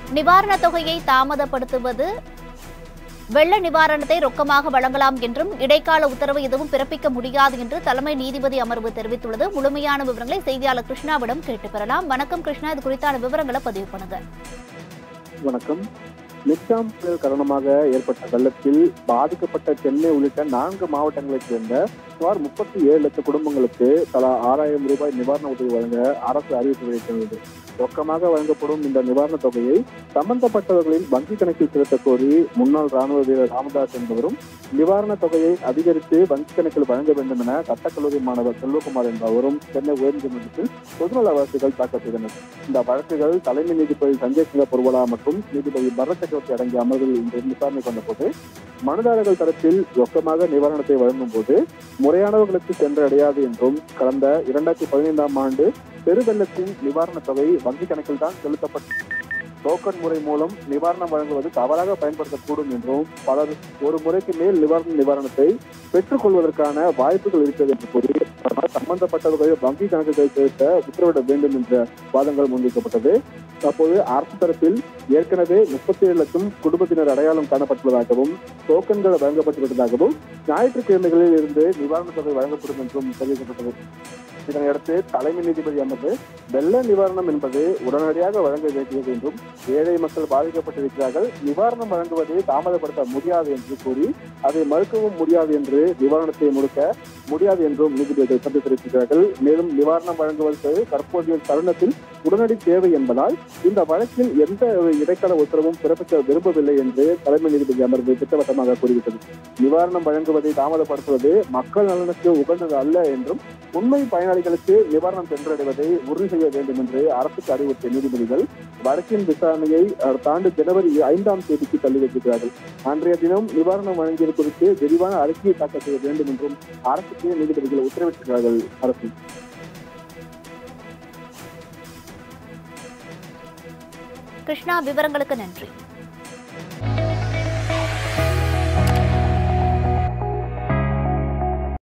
நிவாரணத் தொகையை தாமதப்படுத்துவது வெள்ள நிவாரணத்தை ரொக்கமாக வழங்கலாம் என்றும் இடைக்கால உத்தரவு எதுவும் பிறப்பிக்க முடியாது என்று தலைமை நீதிபதி அமர்வு தெரிவித்துள்ளது. முழுமையான விவரங்களை செய்தியாளர் கிருஷ்ணாவிடம் கேட்டு பெறலாம். வணக்கம் கிருஷ்ணா, இது குறித்தான விவரங்களை பதிவு பண்ணுங்க. வணக்கம். மிக்ஜாம் புயல் காரணமாக ஏற்பட்ட வெள்ளத்தில் பாதிக்கப்பட்ட சென்னை உள்ளிட்ட 4 மாவட்டங்களைச் சேர்ந்த சுமார் 37 லட்சம் குடும்பங்களுக்கு தலா 6000 ரூபாய் நிவாரண உதவி வழங்க அரசு அறிவிப்பு வெளியிட்டுள்ளது. ரொக்கமாக வழங்கப்படும் இந்த நிவாரணத் தொகையை சம்பந்தப்பட்டவர்களின் வங்கிக் கணக்கில் செலுத்த கோரி முன்னாள் ராணுவ வீரர் ராமதாஸ் என்பவரும் நிவாரணத் தொகையை அதிகரித்து வங்கிக் கணக்கில் வழங்க வேண்டும் என சட்டக்கல்லூரி மாணவர் செல்வகுமார் என்பவரும் சென்னை உயர்நீதிமன்றத்தில் பொதுநல வழக்குகள் தாக்கல் செய்தனர். இந்த வழக்குகள் தலைமை நீதிபதி சஞ்சய் சிங்க பொர்வலா மற்றும் நீதிபதி பரத் சக்கரவர்த்தி அடங்கிய அமர்வில் இன்று விசாரணை கொண்டபோது மனுதாரர்கள் தரப்பில் ரொக்கமாக நிவாரணத்தை வழங்கும் போது முறையானவர்களுக்கு சென்றடையாது என்றும் கடந்த 2015ஆம் ஆண்டு பெருவெள்ளத்தின் நிவாரணத் தொகை வங்கிக் கணக்கில் தான் செலுத்தப்பட்ட டோக்கன் முறை மூலம் நிவாரணம் வழங்குவது தவறாக பயன்படுத்தக்கூடும் என்றும் பலர் ஒரு முறைக்கு மேல் நிவாரணத்தை பெற்றுக் கொள்வதற்கான வாய்ப்புகள் இருக்கிறது என்று கூறி சம்பந்தப்பட்டவர்கள் வங்கி கணக்குகளை செலுத்த உத்தரவிட வேண்டும் என்ற வாதங்கள் முன்வைக்கப்பட்டது. அப்போது அரசு தரப்பில் ஏற்கனவே 37 லட்சம் குடும்பத்தினர் அடையாளம் காணப்பட்டுள்ளதாகவும் டோக்கன்கள் வழங்கப்பட்டுவிட்டதாகவும் ஞாயிற்றுக்கிழமைகளில் இருந்து நிவாரணத் தொகை வழங்கப்படும் என்றும் தெரிவிக்கப்பட்டது. இதனையடுத்து தலைமை நீதிபதி அமர்வு வெள்ள நிவாரணம் என்பது உடனடியாக வழங்க வேண்டியது என்றும் ஏழை மக்கள் பாதிக்கப்பட்டிருக்கிறார்கள், நிவாரணம் வழங்குவதை தாமதப்படுத்த முடியாது என்று கூறி அதை மறுக்கவும் முடியாது என்று நிவாரணத்தை முடுக்க முடியாது என்றும் நீதிபதிகள் கருத்து தெரிவிக்கிறார்கள். மேலும் நிவாரணம் வழங்குவதற்கு தற்போதைய தருணத்தில் உடனடி தேவை என்பதால் இந்த வழக்கில் எந்த இடைக்கால உத்தரவும் பிறப்பிக்க விரும்பவில்லை என்று தலைமை நீதிபதி அமர்வு திட்டவட்டமாக கூறிவிட்டது. நிவாரணம் வழங்குவதை தாமதப்படுத்துவது மக்கள் நலனுக்கு உகந்தது அல்ல என்றும் உண்மை பயனாளிகளுக்கு நிவாரணம் சென்றடைவதை உறுதி செய்ய வேண்டும் என்று அரசுக்கு அறிவுறுத்திய நீதிபதிகள் வழக்கின் விசாரணையை அடுத்த ஆண்டு ஜனவரி 5ஆம் தேதிக்கு தள்ளி வைத்திருக்கிறார்கள். அன்றைய தினம் நிவாரணம் வழங்கியது குறித்து விரிவான அறிக்கையை தாக்கல் செய்ய வேண்டும் என்றும் அரசுக்கு நீதிபதிகள் உத்தரவிட்டிருக்கிறார்கள். அரசு கிருஷ்ணா, விவரங்களுக்கு நன்றி.